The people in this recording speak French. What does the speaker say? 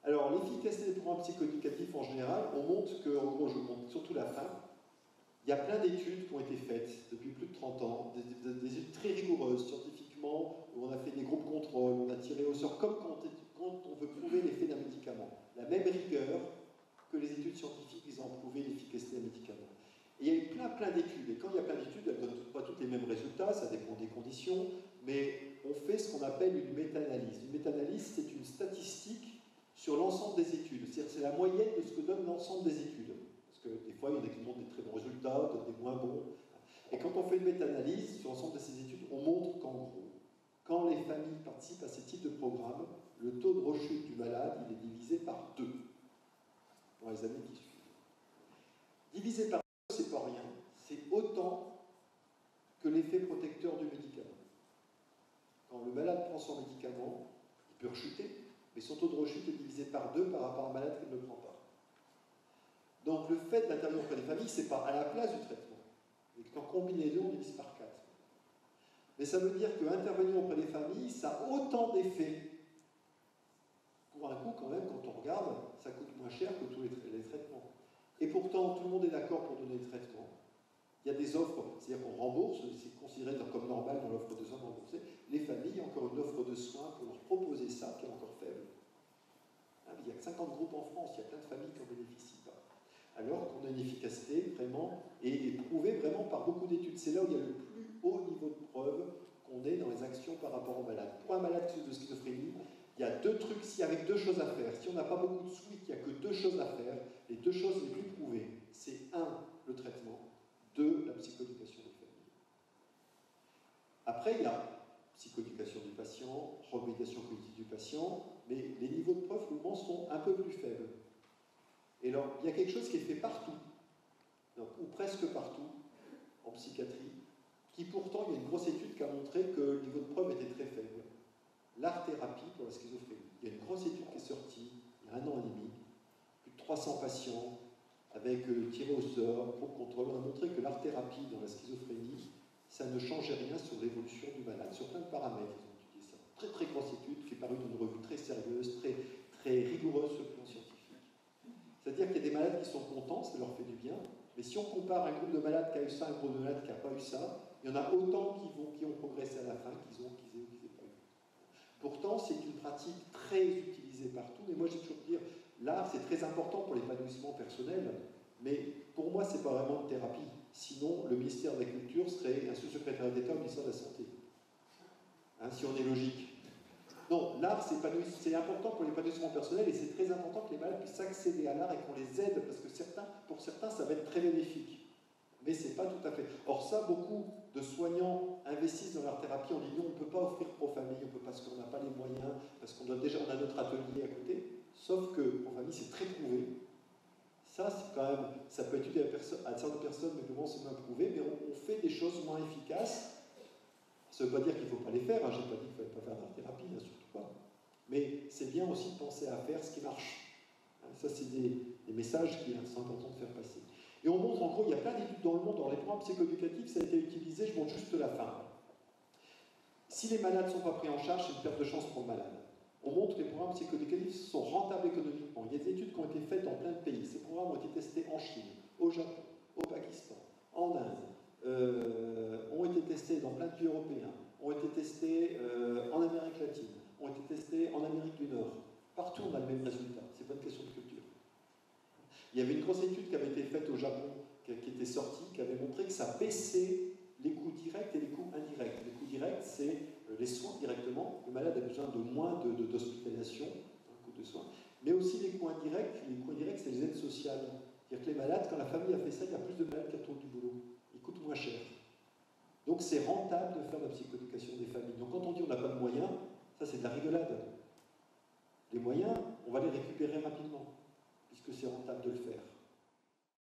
Alors, l'efficacité des programmes psychoéducatifs en général, on montre que, en gros, je vous montre surtout la fin, il y a plein d'études qui ont été faites depuis plus de 30 ans, des études très rigoureuses, scientifiquement, où on a fait des groupes contrôle, on a tiré au sort, comme quand on veut prouver l'effet d'un médicament. La même rigueur que les études scientifiques visant à prouver l'efficacité d'un médicament. Et il y a eu plein d'études, et quand il y a plein d'études, elles ne donnent pas toutes les mêmes résultats, ça dépend des conditions, mais on fait ce qu'on appelle une méta-analyse. Une méta-analyse, c'est une statistique sur l'ensemble des études, c'est-à-dire c'est la moyenne de ce que donne l'ensemble des études. Parce que des fois, il y en a qui montrent des très bons résultats, d'autres des moins bons. Et quand on fait une méta-analyse sur l'ensemble de ces études, on montre qu'en gros, quand les familles participent à ces types de programmes, le taux de rechute du malade, il est divisé par 2 dans les années qui suivent. Divisé par 2, c'est pas rien, c'est autant que l'effet protecteur du médicament. Quand le malade prend son médicament, il peut rechuter, mais son taux de rechute est divisé par 2 par rapport à un malade qui ne le prend pas. Donc le fait d'intervenir auprès des familles, c'est pas à la place du traitement. Et quand on combine les deux, on divise par 4. Mais ça veut dire qu'intervenir auprès des familles, ça a autant d'effets. Pour un coup, quand même, quand on regarde, ça coûte moins cher que tous les traitements. Et pourtant, tout le monde est d'accord pour donner le traitement. Il y a des offres, c'est-à-dire qu'on rembourse, c'est considéré comme normal dans l'offre de soins remboursée. Les familles, encore une offre de soins pour leur proposer ça, qui est encore faible. Il n'y a que 50 groupes en France, il y a plein de familles qui n'en bénéficient pas. Alors qu'on a une efficacité vraiment, et prouvée vraiment par beaucoup d'études. C'est là où il y a le plus haut niveau de preuve qu'on ait dans les actions par rapport aux malades. Pour un malade de schizophrénie, il y a 2 trucs, avec 2 choses à faire. Si on n'a pas beaucoup de sous et qu'il n'y a que 2 choses à faire, les 2 choses les plus prouvées, c'est 1, le traitement, 2, la psychoéducation des familles. Après, il y a psychoéducation du patient, remédiation cognitive du patient, mais les niveaux de preuve, pour le moment, sont un peu plus faibles. Et alors, il y a quelque chose qui est fait partout, donc, ou presque partout, en psychiatrie, qui pourtant, il y a une grosse étude qui a montré que le niveau de preuve était très faible. L'art-thérapie pour la schizophrénie. Il y a une grosse étude qui est sortie, il y a 1 an et demi, plus de 300 patients, avec tiré au sort, pour contrôle, on a montré que l'art-thérapie dans la schizophrénie, ça ne changeait rien sur l'évolution du malade, sur plein de paramètres, ils ont étudié ça. Très très grosse étude, qui est parue dans une revue très sérieuse, très rigoureuse sur le plan scientifique. C'est-à-dire qu'il y a des malades qui sont contents, ça leur fait du bien, mais si on compare un groupe de malades qui a eu ça, un groupe de malades qui n'a pas eu ça, il y en a autant qui ont progressé à la fin qu'ils n'aient pas eu. Pourtant, c'est une pratique très utilisée partout, mais moi j'ai toujours dire, l'art c'est très important pour l'épanouissement personnel, mais pour moi c'est pas vraiment une thérapie. Sinon, le ministère de la Culture serait un sous-secrétaire d'État au ministère de la Santé. Hein, si on est logique. Non, l'art c'est important pour l'épanouissement personnel et c'est très important que les malades puissent accéder à l'art et qu'on les aide, parce que pour certains ça va être très bénéfique. Mais c'est pas tout à fait. Or ça, beaucoup de soignants investissent dans l'art thérapie, on dit non, on ne peut pas offrir aux familles, on peut parce qu'on n'a pas les moyens, parce qu'on a notre atelier à côté, sauf que pour famille c'est très prouvé. Ça, c'est quand même, ça peut être utile à certaines personnes, mais comment c'est moins prouvé, mais on fait des choses moins efficaces. Ça ne veut pas dire qu'il ne faut pas les faire, hein. Je n'ai pas dit qu'il ne fallait pas faire d'art thérapie, hein, surtout pas. Mais c'est bien aussi de penser à faire ce qui marche. Hein, ça, c'est des messages qui sont importants de faire passer. Et on montre, en gros, il y a plein d'études dans le monde, dans les programmes psychoéducatifs, ça a été utilisé, je montre juste la fin. Si les malades ne sont pas pris en charge, c'est une perte de chance pour le malade. On montre que les programmes psychoéducatifs sont rentables économiquement. Il y a des études qui ont été faites dans plein de pays. Ces programmes ont été testés en Chine, au Japon, au Pakistan, en Inde, ont été testés dans plein de pays européens, ont été testés en Amérique latine, ont été testés en Amérique du Nord. Partout, on a le même résultat. C'est pas une question de culture. Il y avait une grosse étude qui avait été faite au Japon, qui était sortie, qui avait montré que ça baissait les coûts directs et les coûts indirects. Les coûts directs, c'est les soins directement. Le malade a besoin de moins d'hospitalisation, coût de soins. Mais aussi les coûts indirects. Les coûts indirects, c'est les aides sociales. C'est-à-dire que les malades, quand la famille a fait ça, il y a plus de malades qui retournent du boulot. Ils coûtent moins cher. Donc c'est rentable de faire la psychoéducation des familles. Donc quand on dit on n'a pas de moyens, ça c'est de la rigolade. Les moyens, on va les récupérer rapidement, puisque c'est rentable de le faire.